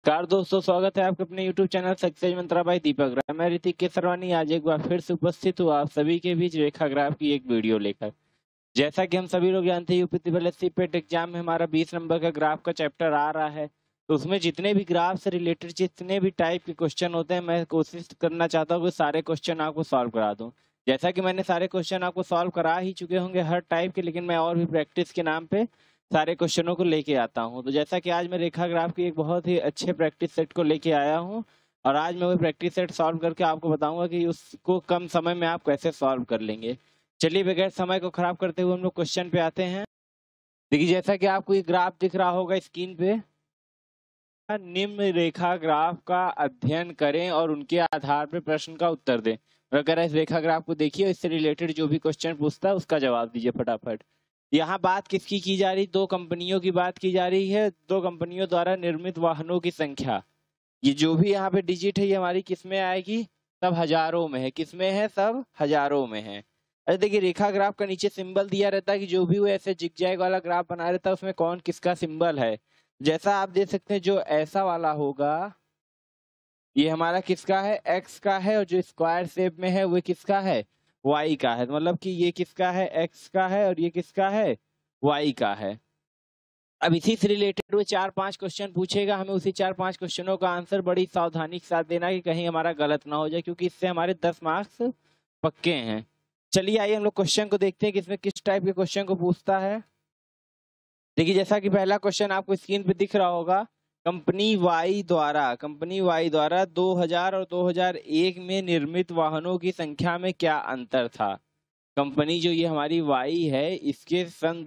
Car दोस्तों, स्वागत है आपके अपने YouTube channel success mantra by Deepak Rai. मैं ऋतिक केसरवानी आज एक बार फिर से उपस्थित हुआ आप सभी के बीच रेखा ग्राफ की एक वीडियो लेकर। जैसा कि हम सभी लोग जानते हैं, UP triple S C PET exam में हमारा 20 नंबर का ग्राफ का चैप्टर आ रहा है। तो उसमें जितने भी ग्राफ से रिलेटेड जितने भी टाइप के क्वेश्चन होते हैं, मैं कोशिश करना चाहता हूँ कि सारे क्वेश्चन आपको सॉल्व करा दूँ। जैसा कि मैंने सारे क्वेश्चन आपको सॉल्व करा ही चुके होंगे हर टाइप के, लेकिन मैं और भी प्रैक्टिस के नाम पे सारे क्वेश्चनों को लेके आता हूँ। तो जैसा कि आज मैं रेखा ग्राफ की एक बहुत ही अच्छे प्रैक्टिस सेट को लेके आया हूँ, और आज मैं वो प्रैक्टिस सेट सॉल्व करके आपको बताऊंगा कि उसको कम समय में आप कैसे सॉल्व कर लेंगे। चलिए बगैर समय को खराब करते हुए हम लोग क्वेश्चन पे आते हैं। देखिए, जैसा कि आपको ये ग्राफ दिख रहा होगा स्क्रीन पे, निम्न रेखा ग्राफ का अध्ययन करें और उनके आधार पर प्रश्न का उत्तर दें। और अगर इस रेखा ग्राफ को देखिए, इससे रिलेटेड जो भी क्वेश्चन पूछता है उसका जवाब दीजिए फटाफट। यहाँ बात किसकी की जा रही? दो कंपनियों की बात की जा रही है। दो कंपनियों द्वारा निर्मित वाहनों की संख्या, ये जो भी यहाँ पे डिजिट है ये हमारी किस में आएगी? सब हजारों में है। किस में है? सब हजारों में है। अरे देखिए, रेखा ग्राफ का नीचे सिंबल दिया रहता है कि जो भी वो ऐसे जिगजैग वाला ग्राफ बना रहता है उसमें कौन किसका सिंबल है। जैसा आप देख सकते हैं, जो ऐसा वाला होगा ये हमारा किसका है? एक्स का है, और जो स्क्वायर शेप में है वो किसका है? वाई का है। मतलब कि ये किसका है? एक्स का है, और ये किसका है? वाई का है। अब इसी से रिलेटेड वो 4-5 क्वेश्चन पूछेगा, हमें उसी 4-5 क्वेश्चनों का आंसर बड़ी सावधानी के साथ देना कि कहीं हमारा गलत ना हो जाए, क्योंकि इससे हमारे 10 मार्क्स पक्के हैं। चलिए आइए हम लोग क्वेश्चन को देखते हैं कि इसमें किस टाइप के क्वेश्चन को पूछता है। देखिए, जैसा कि पहला क्वेश्चन आपको स्क्रीन पे दिख रहा होगा, कंपनी वाई द्वारा 2000 और 2001 में निर्मित वाहनों की संख्या में क्या अंतर था। कंपनी जो ये हमारी वाई है, इसके सन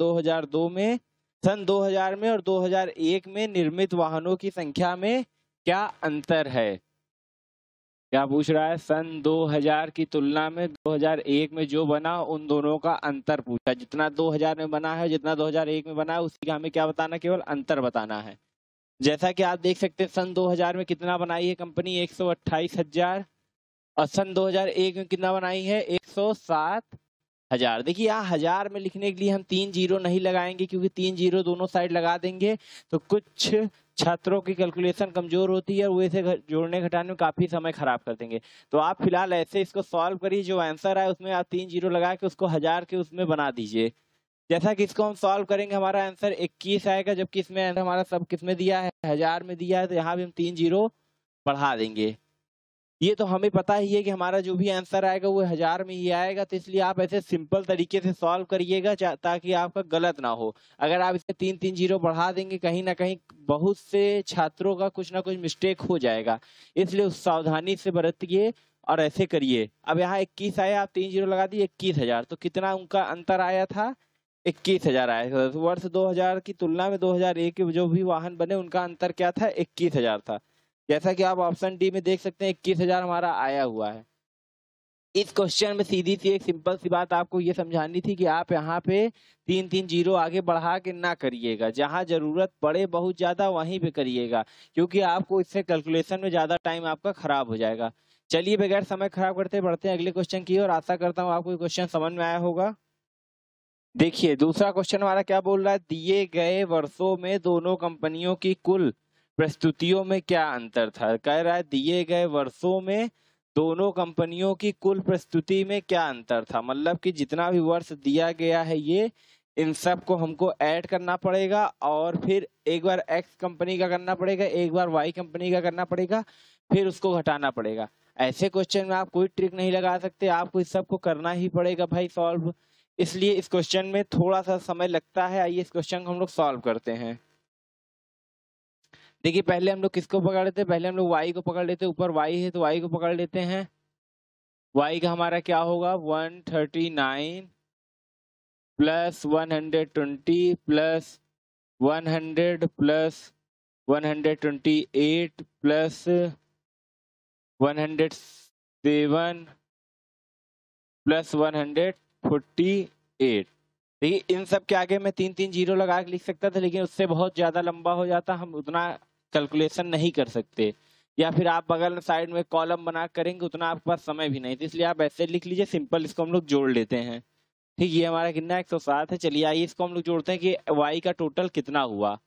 2000 में और 2001 में निर्मित वाहनों की संख्या में क्या अंतर है। क्या पूछ रहा है? सन 2000 की तुलना में 2001 में जो बना उन दोनों का अंतर पूछा। जितना 2000 में बना है, जितना 2001 में बना है, उसी का हमें क्या बताना? केवल अंतर बताना है। जैसा कि आप देख सकते हैं, सन 2000 में कितना बनाई है कंपनी? 128,000। और सन 2001 में कितना बनाई है? 107,000। देखिए, यहाँ हजार में लिखने के लिए हम 3 जीरो नहीं लगाएंगे, क्योंकि 3 जीरो दोनों साइड लगा देंगे तो कुछ छात्रों की कैलकुलेशन कमजोर होती है, वो इसे जोड़ने घटाने में काफी समय खराब कर देंगे। तो आप फिलहाल ऐसे इसको सॉल्व करिए, जो आंसर है उसमें आप 3 जीरो लगा के उसको हजार के उसमें बना दीजिए। जैसा कि इसको हम सॉल्व करेंगे, हमारा आंसर 21 आएगा, जबकि इसमें हमारा सब किस में दिया है? हजार में दिया है। तो यहाँ भी हम 3 जीरो बढ़ा देंगे। ये तो हमें पता ही है कि हमारा जो भी आंसर आएगा वो हजार में ही आएगा। तो इसलिए आप ऐसे सिंपल तरीके से सॉल्व करिएगा ताकि आपका गलत ना हो। अगर आप इसे 3-3 जीरो बढ़ा देंगे, कहीं ना कहीं बहुत से छात्रों का कुछ ना कुछ मिस्टेक हो जाएगा। इसलिए उस सावधानी से बरतिए और ऐसे करिए। अब यहाँ 21 आया, आप 3 जीरो लगा दिए, 21,000। तो कितना उनका अंतर आया था? 21,000 आया था। तो वर्ष 2000 की तुलना में 2001 के जो भी वाहन बने उनका अंतर क्या था? 21,000 था। जैसा कि आप ऑप्शन डी में देख सकते हैं, 21,000 हमारा आया हुआ है। इस क्वेश्चन में सीधी सी एक सिंपल सी बात आपको ये समझानी थी कि आप यहाँ पे 3-3 जीरो आगे बढ़ा के ना करिएगा। जहाँ जरूरत पड़े बहुत ज्यादा वहीं पे करिएगा, क्योंकि आपको इससे कैलकुलेशन में ज्यादा टाइम आपका खराब हो जाएगा। चलिए बगैर समय खराब करते बढ़ते हैं अगले क्वेश्चन की ओर। आशा करता हूँ आपको क्वेश्चन समझ में आया होगा। देखिए, दूसरा क्वेश्चन हमारा क्या बोल रहा है? दिए गए वर्षों में दोनों कंपनियों की कुल प्रस्तुतियों में क्या अंतर था। कह रहा है दिए गए वर्षों में दोनों कंपनियों की कुल प्रस्तुति में क्या अंतर था। मतलब कि जितना भी वर्ष दिया गया है, ये इन सब को हमको ऐड करना पड़ेगा, और फिर एक बार एक्स कंपनी का करना पड़ेगा, एक बार वाई कंपनी का करना पड़ेगा, फिर उसको घटाना पड़ेगा। ऐसे क्वेश्चन में आप कोई ट्रिक नहीं लगा सकते, आपको इस सबको करना ही पड़ेगा भाई सॉल्व। इसलिए इस क्वेश्चन में थोड़ा सा समय लगता है। आइए इस क्वेश्चन को हम लोग सॉल्व करते हैं। देखिए, पहले हम लोग किसको पकड़ लेते हैं? पहले हम लोग y को पकड़ लेते हैं। ऊपर y है तो y को पकड़ लेते हैं। y का हमारा क्या होगा? 139 plus 120 plus 100 plus 128 plus 107 plus 148। देखिए, इन सब के आगे मैं 3-3 जीरो लगा के लिख सकता था, लेकिन उससे बहुत ज्यादा लंबा हो जाता, हम उतना कैलकुलेशन नहीं कर सकते। या फिर आप बगल में साइड में कॉलम बना करेंगे, उतना आपके पास समय भी नहीं। तो इसलिए आप ऐसे लिख लीजिए सिंपल। इसको हम लोग जोड़ लेते हैं। ठीक, ये हमारा कितना 107 है। चलिए आइए इसको हम लोग जोड़ते हैं कि y का टोटल कितना हुआ।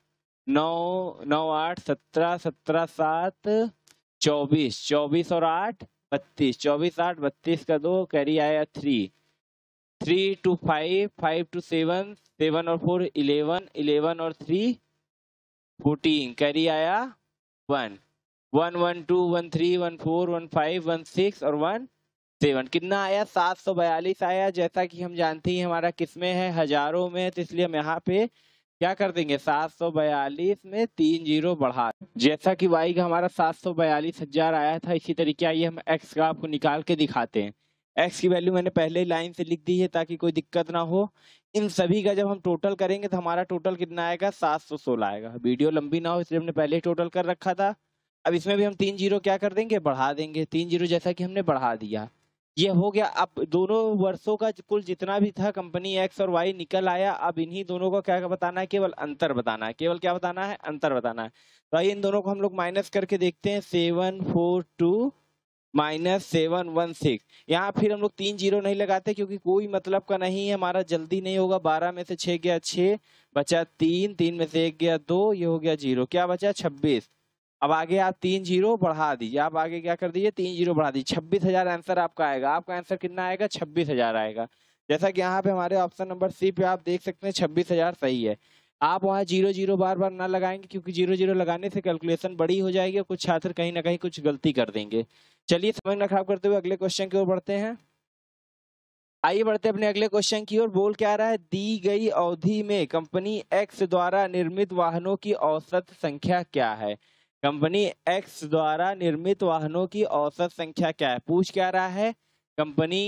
9 9 8 17 17 7 24 24 और 8 32 24 8 32 का 2 कैरी आया 3 3 to 5 5 to 7 7 और 4 11 11 और 3 14 कैरी आया 1 1 1 2 1 3 1 4 1 5 1 6 और 1 7 कितना आया 742 आया। जैसा कि हम जानते हैं हमारा किसमें है हजारों में, तो इसलिए हम यहाँ पे क्या कर देंगे 742 में 3 जीरो बढ़ा। जैसा कि y का हमारा 742,000 आया था, इसी तरीके आइए हम x का आपको निकाल के दिखाते हैं। x की वैल्यू मैंने पहले लाइन से लिख दी है ताकि कोई दिक्कत ना हो। इन सभी का जब हम टोटल करेंगे तो हमारा टोटल कितना आएगा 716 आएगा। वीडियो लंबी ना हो इसलिए हमने पहले ही टोटल कर रखा था। अब इसमें भी हम 3 जीरो क्या कर देंगे बढ़ा देंगे, 3 जीरो जैसा कि हमने बढ़ा दिया। ये हो गया। अब दोनों वर्षों का कुल जितना भी था कंपनी एक्स और वाई निकल आया। अब इन्हीं दोनों को क्या बताना है, केवल अंतर बताना है। केवल क्या बताना है, अंतर बताना है। तो आइए इन दोनों को हम लोग माइनस करके देखते हैं। 742 माइनस 716। यहाँ फिर हम लोग 3 जीरो नहीं लगाते क्योंकि कोई मतलब का नहीं है, हमारा जल्दी नहीं होगा। 12 में से 6 गया 6, बचा 3, 3 में से 1 गया 2, ये हो गया 0, क्या बचा 26। अब आगे आप 3 जीरो बढ़ा दीजिए। आप आगे क्या कर दीजिए 3 जीरो बढ़ा दीजिए। 26,000 आंसर आपका आएगा। आपका आंसर कितना आएगा 26,000 आएगा। जैसा कि यहाँ पे हमारे ऑप्शन नंबर सी पे आप देख सकते हैं 26,000 सही है। आप वहाँ 0 0 बार बार ना लगाएंगे क्योंकि 0 0 लगाने से कैलकुलेशन बड़ी हो जाएगी और कुछ छात्र कहीं ना कहीं कुछ गलती कर देंगे। चलिए समय ना खराब करते हुए अगले क्वेश्चन की ओर बढ़ते हैं। आइए बढ़ते अपने अगले क्वेश्चन की ओर। बोल क्या रहा है, दी गई अवधि में कंपनी एक्स द्वारा निर्मित वाहनों की औसत संख्या क्या है। कंपनी एक्स द्वारा निर्मित वाहनों की औसत संख्या क्या है। पूछ क्या रहा है, कंपनी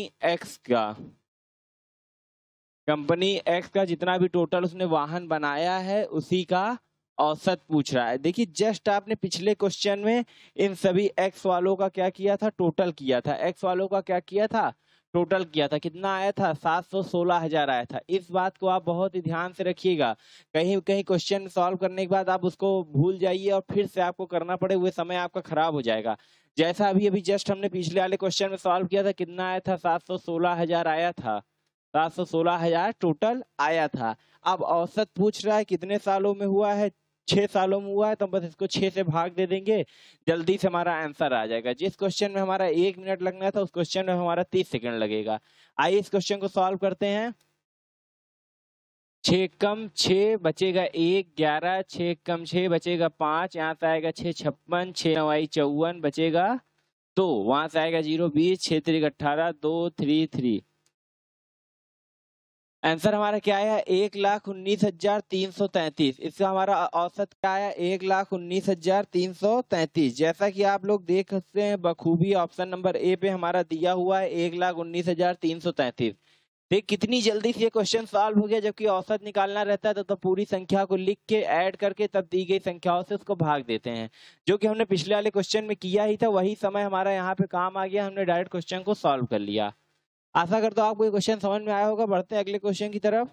एक्स का जितना भी टोटल उसने वाहन बनाया है उसी का औसत पूछ रहा है। देखिए जस्ट आपने पिछले क्वेश्चन में इन सभी एक्स वालों का क्या किया था, टोटल किया था। एक्स वालों का क्या किया था, टोटल किया था। कितना आया था 716,000 आया था। इस बात को आप बहुत ही ध्यान से रखिएगा। कहीं कहीं क्वेश्चन सॉल्व करने के बाद आप उसको भूल जाइए और फिर से आपको करना पड़े, वो समय आपका खराब हो जाएगा। जैसा अभी अभी जस्ट हमने पिछले वाले क्वेश्चन में सॉल्व किया था, कितना आया था 716,000 आया था। 716,000 टोटल आया था। अब औसत पूछ रहा है कितने सालों में हुआ है, 6 सालों में हुआ है, तो बस इसको 6 से भाग दे देंगे, जल्दी से हमारा आंसर आ जाएगा। जिस क्वेश्चन में हमारा 1 मिनट लगना था उस क्वेश्चन में हमारा 30 सेकंड लगेगा। आइए इस क्वेश्चन को सॉल्व करते हैं। 6 कम 6 बचेगा 1, 11, 6 कम 6 बचेगा 5, यहाँ से आएगा 6 56, 6 9 54 बचेगा 2, वहां से आएगा 0 20, 6 3 18, 2 3 3। आंसर हमारा क्या आया 1,19,333। इसका हमारा औसत क्या आया 1,19,333। जैसा कि आप लोग देख सकते हैं बखूबी ऑप्शन नंबर ए पे हमारा दिया हुआ है 1,19,333। देख कितनी जल्दी से ये क्वेश्चन सॉल्व हो गया। जबकि औसत निकालना रहता है तो पूरी संख्या को लिख के ऐड करके तब दी गई संख्याओं से उसको भाग देते हैं, जो कि हमने पिछले वाले क्वेश्चन में किया ही था। वही समय हमारा यहाँ पे काम आ गया, हमने डायरेक्ट क्वेश्चन को सॉल्व कर लिया। आशा करता हूँ आपको ये क्वेश्चन समझ में आया होगा। बढ़ते हैं अगले क्वेश्चन की तरफ।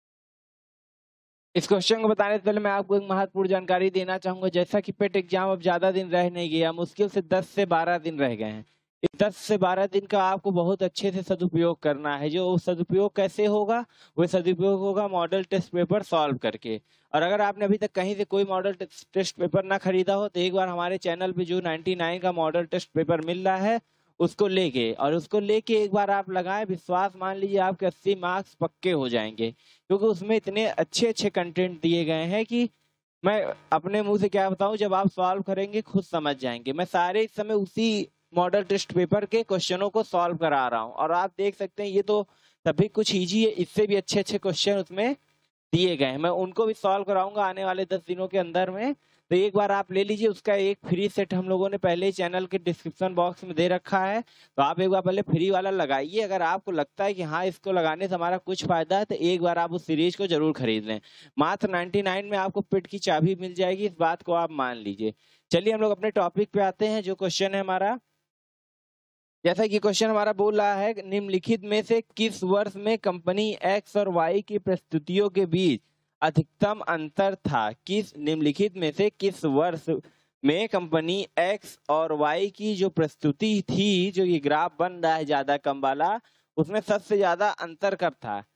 इस क्वेश्चन को बताने से पहले मैं आपको एक महत्वपूर्ण जानकारी देना चाहूंगा। जैसा कि पेट एग्जाम अब ज्यादा दिन रह नहीं गया, मुश्किल से 10 से 12 दिन रह गए हैं। इस 10 से 12 दिन का आपको बहुत अच्छे से सदुपयोग करना है। जो सदुपयोग कैसे होगा, वो सदुपयोग होगा मॉडल टेस्ट पेपर सॉल्व करके। और अगर आपने अभी तक कहीं से कोई मॉडल टेस्ट पेपर ना खरीदा हो तो एक बार हमारे चैनल पे जो 99 का मॉडल टेस्ट पेपर मिल रहा है उसको लेके एक बार आप लगाएं, विश्वास मान लीजिए आपके 80 मार्क्स पक्के हो जाएंगे। क्योंकि उसमें इतने अच्छे अच्छे कंटेंट दिए गए हैं कि मैं अपने मुंह से क्या बताऊं, जब आप सॉल्व करेंगे खुद समझ जाएंगे। मैं सारे इस समय उसी मॉडल टेस्ट पेपर के क्वेश्चनों को सॉल्व करा रहा हूं और आप देख सकते हैं ये तो सभी कुछ इजी है, इससे भी अच्छे अच्छे क्वेश्चन उसमें दिए गए हैं। मैं उनको भी सॉल्व कराऊंगा आने वाले 10 दिनों के अंदर में। तो एक बार आप ले लीजिए, उसका एक फ्री सेट हम लोगों ने पहले ही चैनल के डिस्क्रिप्शन बॉक्स में दे रखा है। तो आप एक बार पहले फ्री वाला लगाइए। अगर आपको लगता है कि हाँ इसको लगाने से हमारा कुछ फायदा है तो एक बार आप उस सीरीज को जरूर खरीद लें। मात्र 99 में आपको पिट की चाबी मिल जाएगी, इस बात को आप मान लीजिए। चलिए हम लोग अपने टॉपिक पे आते हैं। जो क्वेश्चन है हमारा, जैसा कि क्वेश्चन हमारा बोल रहा है, निम्नलिखित में से किस वर्ष में कंपनी एक्स और वाई की प्रस्तुतियों के बीच अधिकतम अंतर था। निम्नलिखित में से किस वर्ष में कंपनी एक्स और वाई की जो प्रस्तुति थी, जो ये ग्राफ बन रहा है ज्यादा कम वाला, उसमें सबसे ज्यादा अंतर कब था।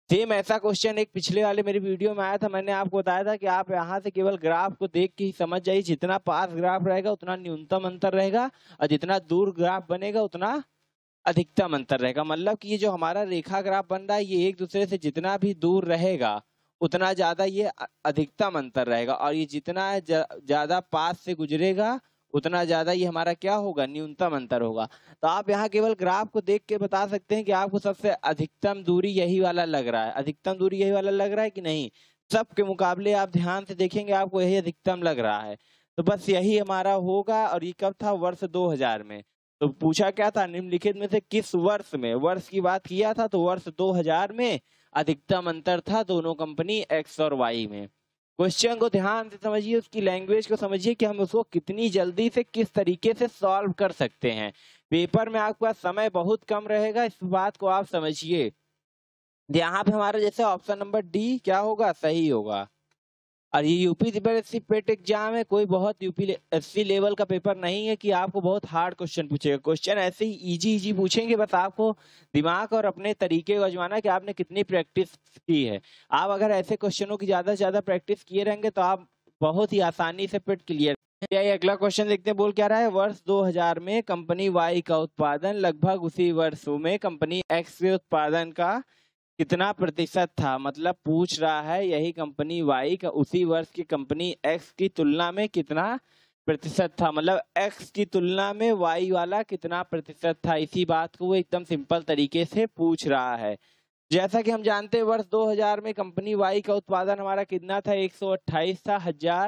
सेम ऐसा क्वेश्चन एक पिछले वाले मेरी वीडियो में आया था, मैंने आपको बताया था कि आप यहाँ से केवल ग्राफ को देख के ही समझ जाइए, जितना पास ग्राफ रहेगा उतना न्यूनतम अंतर रहेगा और जितना दूर ग्राफ बनेगा उतना अधिकतम अंतर रहेगा। मतलब कि ये जो हमारा रेखा ग्राफ बन रहा है ये एक दूसरे से जितना भी दूर रहेगा उतना ज्यादा ये अधिकतम अंतर रहेगा, और ये जितना ज्यादा पास से गुजरेगा उतना ज्यादा ये हमारा क्या होगा, न्यूनतम अंतर होगा। तो आप यहाँ केवल ग्राफ को देख के बता सकते हैं कि आपको सबसे अधिकतम दूरी यही वाला लग रहा है, अधिकतम दूरी यही वाला लग रहा है कि नहीं। सबके मुकाबले आप ध्यान से देखेंगे आपको यही अधिकतम लग रहा है, तो बस यही हमारा होगा। और ये कब था, वर्ष 2000 में। तो पूछा क्या था, निम्नलिखित में से किस वर्ष में, वर्ष की बात किया था तो वर्ष 2000 में अधिकतम अंतर था दोनों कंपनी एक्स और वाई में। क्वेश्चन को ध्यान से समझिए, उसकी लैंग्वेज को समझिए कि हम उसको कितनी जल्दी से किस तरीके से सॉल्व कर सकते हैं। पेपर में आपके पास समय बहुत कम रहेगा, इस बात को आप समझिए। यहाँ पे हमारा जैसे ऑप्शन नंबर डी क्या होगा, सही होगा। और ये यूपीएससी पेट एग्जाम है, कोई बहुत यूपीएससी लेवल का पेपर नहीं है कि आपको बहुत हार्ड क्वेश्चन पूछेगा। क्वेश्चन ऐसे ही इजी इजी पूछेंगे, बस आपको दिमाग और अपने तरीके को आजमाना कि आपने कितनी प्रैक्टिस की है। आप अगर ऐसे क्वेश्चनों की ज्यादा से ज्यादा प्रैक्टिस किए रहेंगे तो आप बहुत ही आसानी से पेट क्लियर। अगला क्वेश्चन देखते हैं, बोल क्या रहा है, वर्ष 2000 में कंपनी वाई का उत्पादन लगभग उसी वर्षों में कंपनी एक्स के उत्पादन का कितना प्रतिशत था। मतलब पूछ रहा है यही कंपनी वाई का उसी वर्ष की कंपनी एक्स की तुलना में कितना प्रतिशत था, मतलब एक्स की तुलना में वाई वाला कितना प्रतिशत था। इसी बात को वो एकदम सिंपल तरीके से पूछ रहा है। जैसा कि हम जानते हैं वर्ष 2000 में कंपनी वाई का उत्पादन हमारा कितना था, 128 था।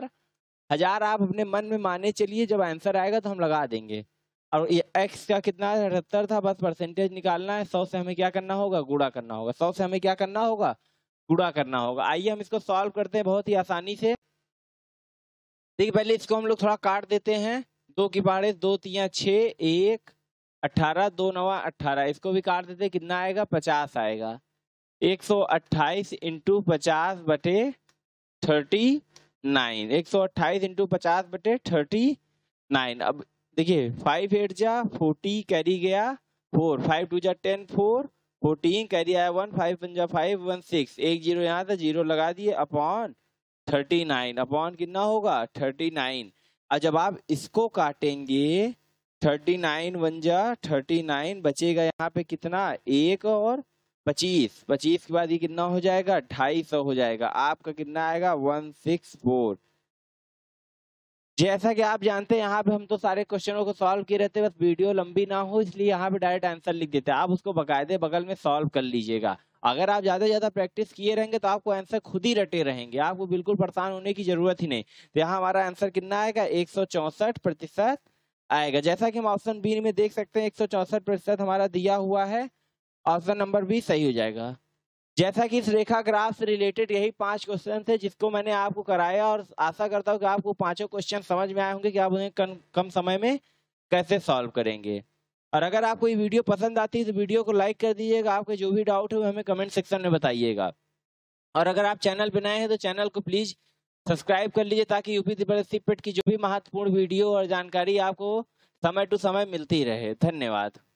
हजार आप अपने मन में माने चलिए, जब आंसर आएगा तो हम लगा देंगे। और ये एक्स का कितना 78 था, बस परसेंटेज निकालना है। 100 से हमें क्या करना होगा, गुणा करना होगा। 100 से हमें क्या करना होगा, गुणा करना होगा। आइए हम इसको सॉल्व करते हैं बहुत ही आसानी से। देखिए पहले इसको हम लोग थोड़ा काट देते हैं। 2 की पहाड़े 2 3 6 1 18 2 9 18, इसको भी काट देते हैं, कितना आएगा, 50 आएगा। 128 इंटू 50 बटे 39, 128 इंटू 50 बटे 39। अब देखिए 5 8 जा 40 कैरी गया 4, 5 2 जा 10 4 14 कैरी आया 1, 5 1 जा 5 1 6, एक जीरो यहाँ था, जीरो लगा दिए, अपॉन 39, अपॉन कितना होगा 39। और जब आप इसको काटेंगे 39 1 जा 39, बचेगा यहाँ पे कितना, 1 और 25, 25 के बाद ये कितना हो जाएगा, 250 हो जाएगा। आपका कितना आएगा, 164। जैसा कि आप जानते हैं यहाँ पे हम तो सारे क्वेश्चनों को सॉल्व किए रहते हैं, बस वीडियो लंबी ना हो इसलिए यहाँ पे डायरेक्ट आंसर लिख देते हैं। आप उसको बकायदे बगल में सॉल्व कर लीजिएगा। अगर आप ज्यादा ज्यादा प्रैक्टिस किए रहेंगे तो आपको आंसर खुद ही रटे रहेंगे, आपको बिल्कुल परेशान होने की जरूरत ही नहीं। तो यहाँ हमारा आंसर कितना आएगा, 164% आएगा। जैसा कि हम ऑप्शन बी में देख सकते हैं 164% हमारा दिया हुआ है, ऑप्शन नंबर बी सही हो जाएगा। जैसा कि इस रेखा ग्राफ से रिलेटेड यही 5 क्वेश्चन थे जिसको मैंने आपको कराया, और आशा करता हूँ कि आपको 5 क्वेश्चन समझ में आए होंगे कि आप उन्हें कम समय में कैसे सॉल्व करेंगे। और अगर आपको ये वीडियो पसंद आती है तो वीडियो को लाइक कर दीजिएगा। आपके जो भी डाउट है वो हमें कमेंट सेक्शन में बताइएगा। और अगर आप चैनल पर नए हैं तो चैनल को प्लीज सब्सक्राइब कर लीजिए ताकि यूपीएससी पेट की जो भी महत्वपूर्ण वीडियो और जानकारी आपको समय टू समय मिलती रहे। धन्यवाद।